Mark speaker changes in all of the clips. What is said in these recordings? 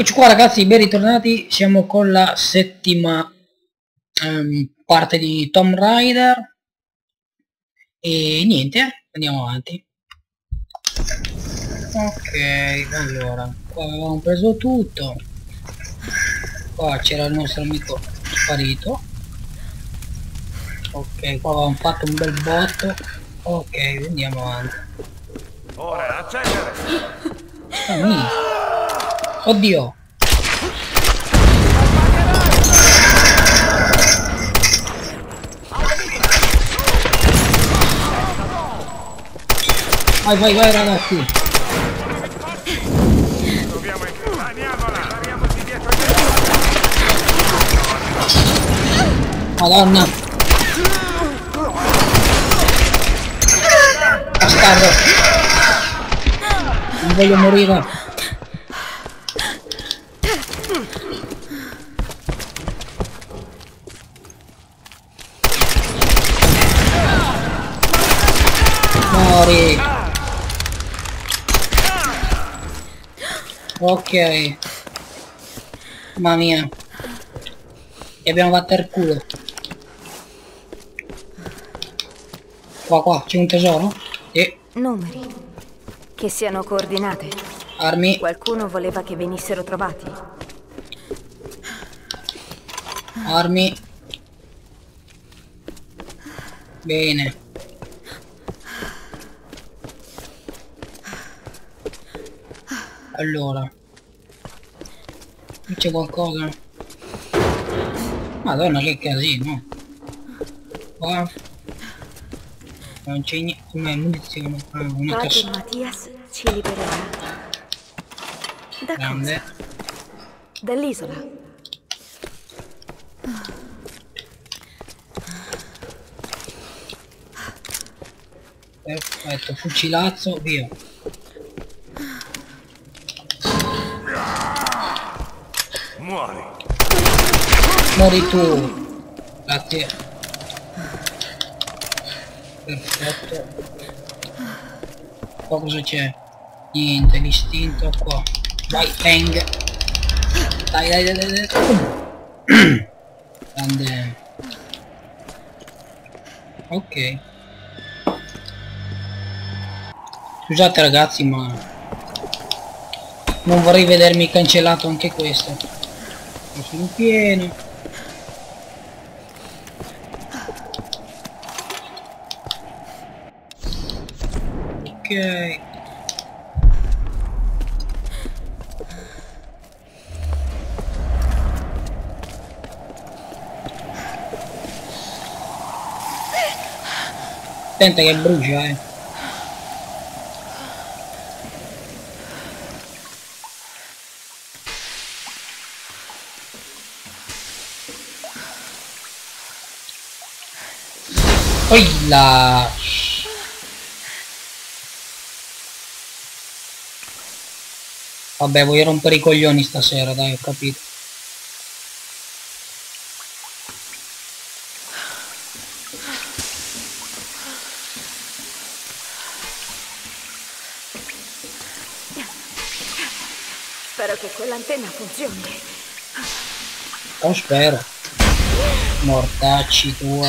Speaker 1: Eccoci qua ragazzi, ben ritornati, siamo con la settima parte di Tomb Raider e niente, andiamo avanti. Ok, allora, qua avevamo preso tutto, qua c'era il nostro amico sparito, ok, qua avevamo fatto un bel botto, ok, andiamo avanti.
Speaker 2: Ora, accendere!
Speaker 1: Oddio! Vai ragazzi!
Speaker 2: Dobbiamo andiamola! Andiamoci dietro!
Speaker 1: Madonna! Bastardo! Non voglio morire! Muori! Ok. Mamma mia. E abbiamo fatto il culo. Qua, c'è un tesoro? Sì.
Speaker 3: Numeri. Che siano coordinate.
Speaker 1: Armi.
Speaker 3: Qualcuno voleva che venissero trovati.
Speaker 1: Armi. Bene. Allora. Qui c'è qualcosa? Madonna che casino. Qua. Non c'è niente. Come munizione. Ah, una
Speaker 3: Padre
Speaker 1: cassa.
Speaker 3: Mattias ci libererà. Da
Speaker 1: Grande.
Speaker 3: cosa? Dall'isola.
Speaker 1: Perfetto, fucilazzo, via.
Speaker 2: Muori!
Speaker 1: Muori tu. Grazie. Perfetto. Qua cosa c'è? Niente, l'istinto qua. Vai, bang. Dai. Grande. Ok. Scusate ragazzi, ma non vorrei vedermi cancellato anche questo. Sono in pieno. Ok. Attenta che brucia, Oilla! Vabbè, voglio rompere i coglioni stasera, dai, ho capito.
Speaker 3: Spero che quell'antenna funzioni.
Speaker 1: Lo spero. Mortacci tua.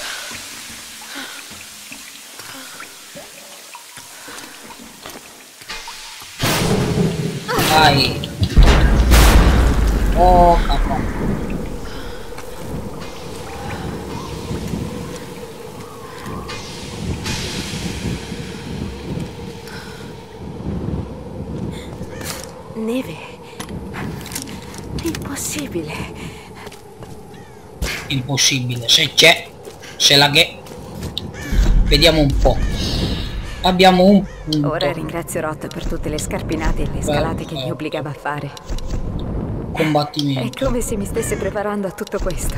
Speaker 1: Dai. Oh, capo.
Speaker 3: Neve. Impossibile.
Speaker 1: Impossibile. Se c'è. Se la che. Vediamo un po'. Abbiamo un punto.
Speaker 3: Ora ringrazio Rot per tutte le scarpinate e le scalate che mi obbligava a fare.
Speaker 1: Combattimento.
Speaker 3: È come se mi stesse preparando a tutto questo.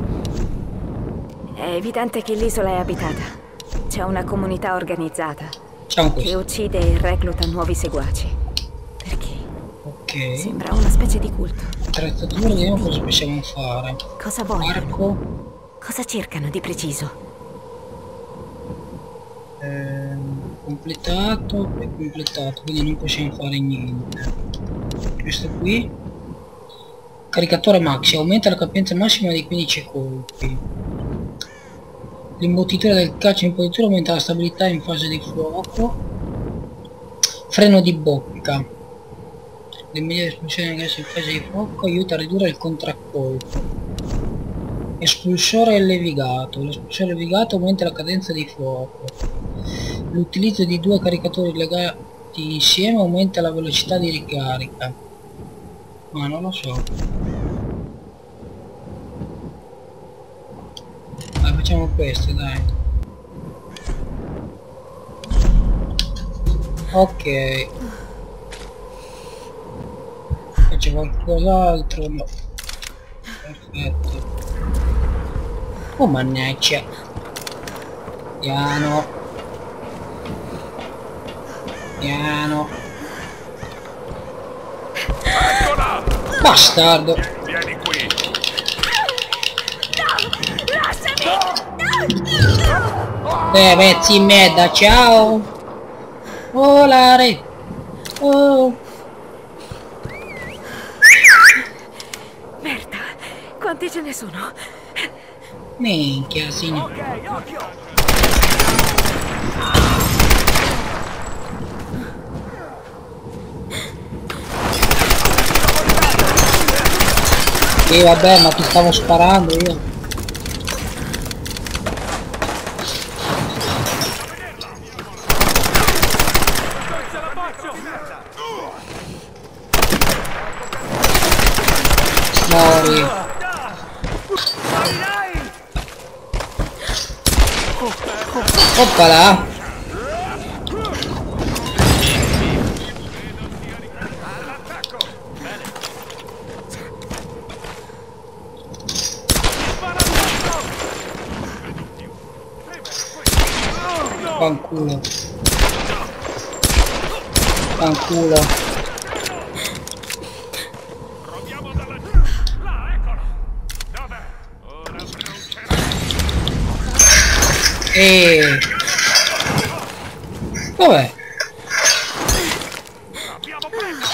Speaker 3: È evidente che l'isola è abitata. C'è una comunità organizzata
Speaker 1: Facciamo
Speaker 3: che
Speaker 1: questo.
Speaker 3: uccide e recluta nuovi seguaci. Perché?
Speaker 1: Ok.
Speaker 3: Sembra una specie di culto.
Speaker 1: Attrezzatura, vediamo cosa possiamo fare.
Speaker 3: Cosa vogliono?
Speaker 1: Arco.
Speaker 3: Cosa cercano di preciso?
Speaker 1: Completato e completato, quindi non possiamo fare niente. Questo qui Caricatore maxi, aumenta la capienza massima di 15 colpi. L'imbottitura del calcio in positura aumenta la stabilità in fase di fuoco. Freno di bocca. L'immediata esplosione del gas in fase di fuoco aiuta a ridurre il contraccolpo. Espulsore levigato. L'espulsore levigato aumenta la cadenza di fuoco. L'utilizzo di 2 caricatori legati insieme aumenta la velocità di ricarica. Ma non lo so. Dai, facciamo questo, dai. Ok. Faccio qualcos'altro, no. Perfetto. Oh mannaggia. Piano. Piano.
Speaker 2: Eccola!
Speaker 1: Bastardo.
Speaker 2: Vieni qui!
Speaker 1: Pezzi in merda, ciao. Volare. Oh.
Speaker 3: Merda, quanti ce ne sono?
Speaker 1: Minchia, signore.
Speaker 2: Ok, occhio!
Speaker 1: Sì, vabbè, ma ti stavo sparando io. Muori. Oppala. Fanculo. Fanculo.
Speaker 2: Proviamo dalla giù! Là, eccola! Dov'è? Ora brucerà!
Speaker 1: Dov'è?
Speaker 2: Abbiamo preso!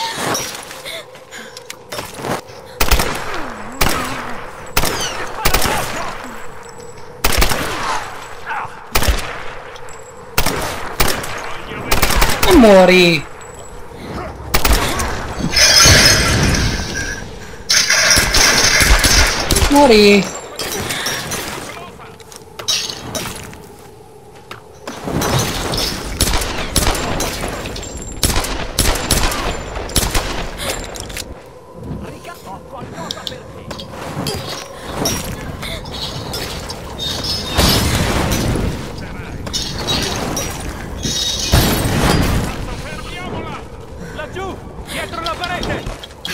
Speaker 1: Non muori. Muori.
Speaker 2: Ho qualcosa per te! Fermiamola! Laggiù! Dietro la parete!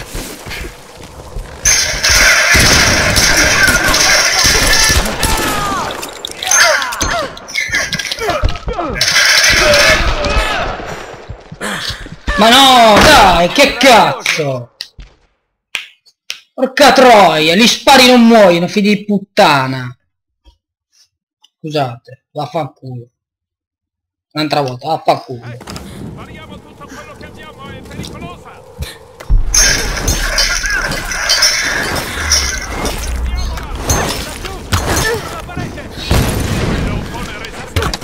Speaker 1: Ma no, dai, che cazzo! Porca troia, gli spari non muoiono, figli di puttana. Scusate, vaffanculo. Un'altra volta, vaffanculo.
Speaker 2: Spariamo tutto quello che abbiamo, è pericolosa! La parete! Non può resistere!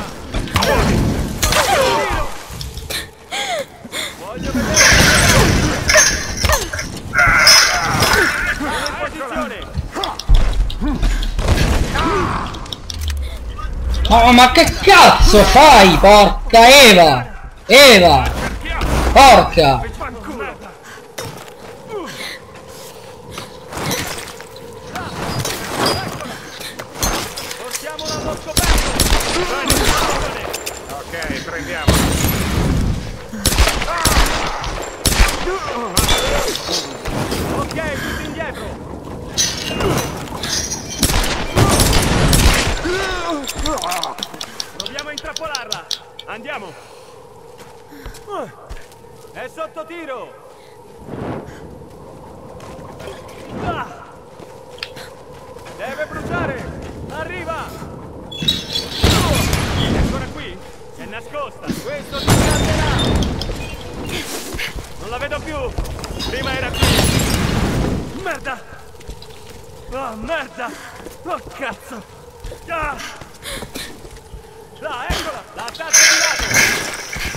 Speaker 2: Voglio vedere! Posizione!
Speaker 1: Oh, ma che cazzo fai, porca Eva! Eva! Porca!
Speaker 2: Portiamola allo scoperto! Ok, prendiamo! Ok, tutti indietro! Proviamo a intrappolarla! Andiamo! È sotto tiro! Deve bruciare! Arriva! È ancora qui? È nascosta! Questo ti scatterà! Non la vedo più! Prima era qui! Merda! Oh, merda! Oh, cazzo! Ah, eccola! La tazza di lato!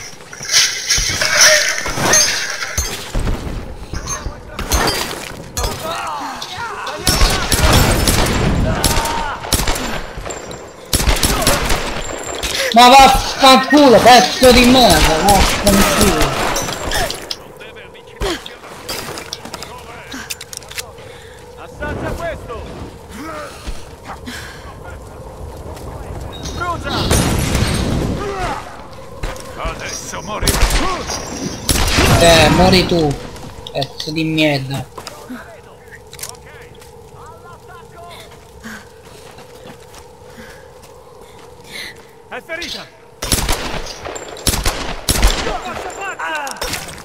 Speaker 1: Ma vaffanculo, pezzo di merda, vaffanculo.
Speaker 2: Assaggia questo! Brucia! Adesso morirà!
Speaker 1: Mori tu, pezzo di merda.
Speaker 2: È ferita! Ah!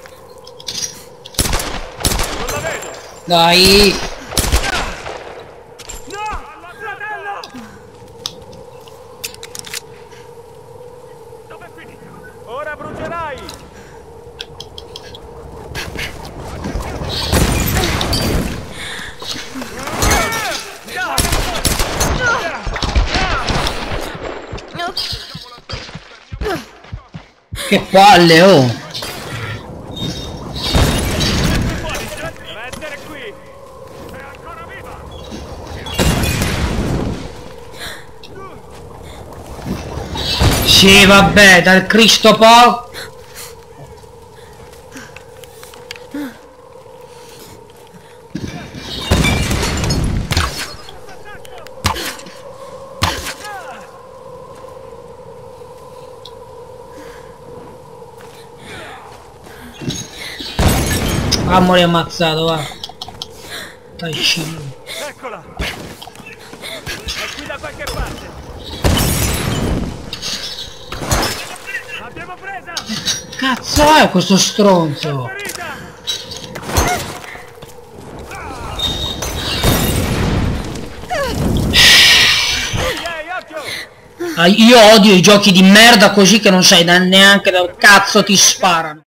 Speaker 2: Non la vedo!
Speaker 1: Dai!
Speaker 2: No! Fratello! Dove è finita? Ora brucerai!
Speaker 1: Che palle, oh!
Speaker 2: Deve essere qui! È ancora viva!
Speaker 1: Sì, vabbè, dal Cristo po'. Ah, morì ammazzato, va. Dai, scemo.
Speaker 2: Eccola! È qui da qualche parte! L'abbiamo presa!
Speaker 1: Cazzo è questo stronzo?
Speaker 2: Ferita! Ehi, occhio!
Speaker 1: Ah, io odio i giochi di merda così che non sai neanche dove cazzo ti sparano.